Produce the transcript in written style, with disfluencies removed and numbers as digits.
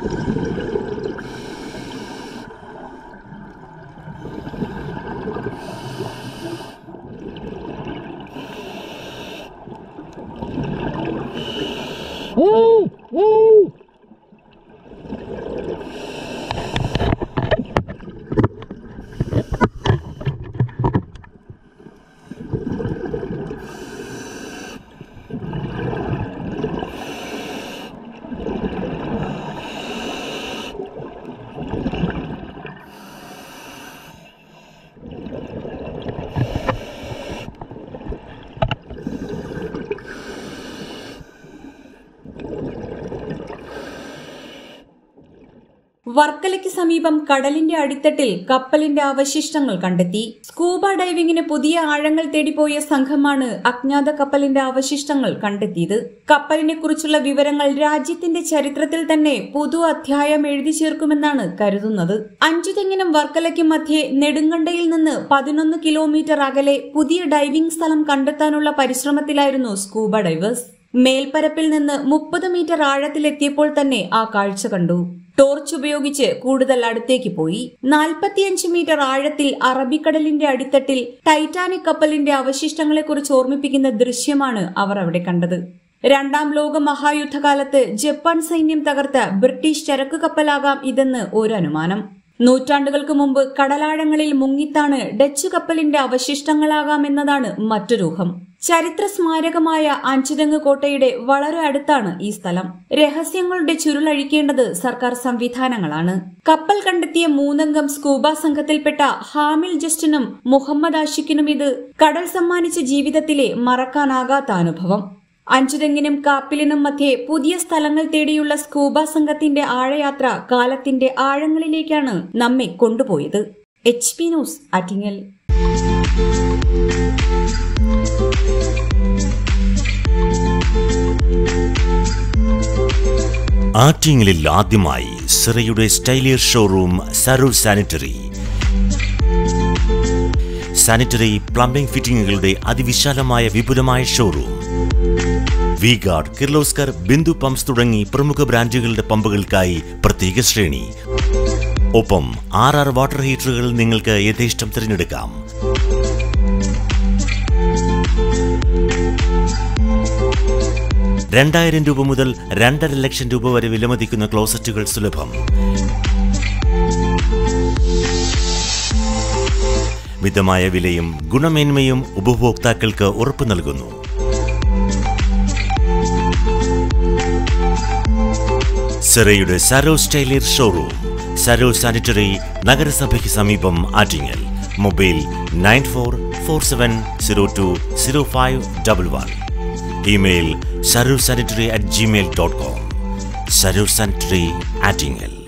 വർക്കലയ്ക്ക് സമീപം കടലിന്റെ അടിത്തട്ടിൽ കപ്പലിന്റെ അവശിഷ്ടങ്ങൾ കണ്ടെത്തി. സ്കൂബ ഡൈവിംഗിന് പുതിയ ആഴങ്ങൾ തേടിപ്പോയ സംഘമാണ് അജ്ഞാത കപ്പലിന്റെ അവശിഷ്ടങ്ങൾ കണ്ടെത്തിയത്. കപ്പലിനെ കുറിച്ചുള്ള വിവരങ്ങൾ രാജ്യത്തിന്റെ ചരിത്രത്തിൽ തന്നെ പുതു അധ്യായം എഴുതി ചേർക്കുമെന്നാണ് കരുതുന്നത്. അഞ്ചുതെങ്ങിനും വർക്കലയ്ക്കും മധ്യേ നെടുങ്കണ്ടയിൽ നിന്ന് 11 കിലോമീറ്റർ അകലെ പുതിയ ഡൈവിംഗ് സ്ഥലം കണ്ടെത്താനുള്ള പരിശ്രമത്തിലായിരുന്നു സ്കൂബ ഡൈവേഴ്സ്. മേൽപ്പരപ്പിൽ നിന്ന് 30 മീറ്റർ ആഴത്തിലെത്തിയപ്പോൾ തന്നെ ആ കാഴ്ച കണ്ടു. ടോർച്ച് ഉപയോഗിച്ച് കൂടുതൽ അടുത്തേക്ക് പോയി. 45 മീറ്റർ ആഴത്തിൽ അറബിക്കടലിന്റെ അടിത്തട്ടിൽ ടൈറ്റാനിക് കപ്പലിന്റെ അവശിഷ്ടങ്ങളെക്കുറിച്ച് ഓർമ്മിപ്പിക്കുന്ന ദൃശ്യമാണ് അവർ അവിടെ കണ്ടത്. രണ്ടാം ലോക മഹായുദ്ധകാലത്ത് ജപ്പാൻ സൈന്യം തകർത്ത ബ്രിട്ടീഷ് ചരക്ക് കപ്പലാകാം ഇതെന്ന് ഒരു അനുമാനം. നൂറ്റാണ്ടുകൾക്ക് മുമ്പ് കടലാഴങ്ങളിൽ മുങ്ങിത്താണ് ഡച്ച് കപ്പലിന്റെ അവശിഷ്ടങ്ങളാകാമെന്നതാണ് മറ്റൊരൂഹം. ചരിത്ര സ്മാരകമായ അഞ്ചുതെങ്ങ് കോട്ടയുടെ വളരെ അടുത്താണ് ഈ സ്ഥലം. രഹസ്യങ്ങളുടെ ചുരുളഴിക്കേണ്ടത് സർക്കാർ സംവിധാനങ്ങളാണ്. കപ്പൽ കണ്ടെത്തിയ 3 സ്കൂബ സംഘത്തിൽപ്പെട്ട ഹാമിൽ ജസ്റ്റിനും മുഹമ്മദ് ആഷിഖിനും ഇത് കടൽ സമ്മാനിച്ച ജീവിതത്തിലെ മറക്കാനാകാത്ത അനുഭവം. അഞ്ചുതെങ്ങിനും കാപ്പിലിനും മധ്യേ പുതിയ സ്ഥലങ്ങൾ തേടിയുള്ള സ്കൂബ സംഘത്തിന്റെ ആഴയാത്ര കാലത്തിന്റെ ആഴങ്ങളിലേക്കാണ് നമ്മെ കൊണ്ടുപോയത്. HP news, Attingal. ആറ്റിങ്ങലിൽ ആദ്യമായി സിറയുടെ സ്റ്റൈലിയർ showroom Saroor sanitary. Sanitary plumbing ഫിറ്റിംഗുകളുടെ അതിവിശാലമായ വിപുലമായ showroom. V Guard, Kirloskar, Bindu pumps തുടങ്ങി പ്രമുഖ ബ്രാൻഡുകളുടെ പമ്പുകൾക്കായി പ്രത്യേക ശ്രേണി. ഒപ്പം RR വാട്ടർ ഹീറ്ററുകൾ നിങ്ങൾക്ക് യഥേഷ്ടം തിരഞ്ഞെടുക്കാം. ₹2000 മുതൽ 2.5 ലക്ഷം രൂപ വരെ വിലമതിക്കുന്ന ക്ലോസറ്റുകൾ സുലഭം. മിതമായ വിലയും ഗുണമേന്മയും ഉപഭോക്താക്കൾക്ക് ഉറപ്പു നൽകുന്നു. സിറയുടെ സരൂർ സ്റ്റൈലിയർ ഷോറൂം, സരൂർ സാനിറ്ററി, നഗരസഭയ്ക്ക് സമീപം, Attingal. Mobile 9447020511. Email sarursanitary@gmail.com. Sarur sanitary, Attingal.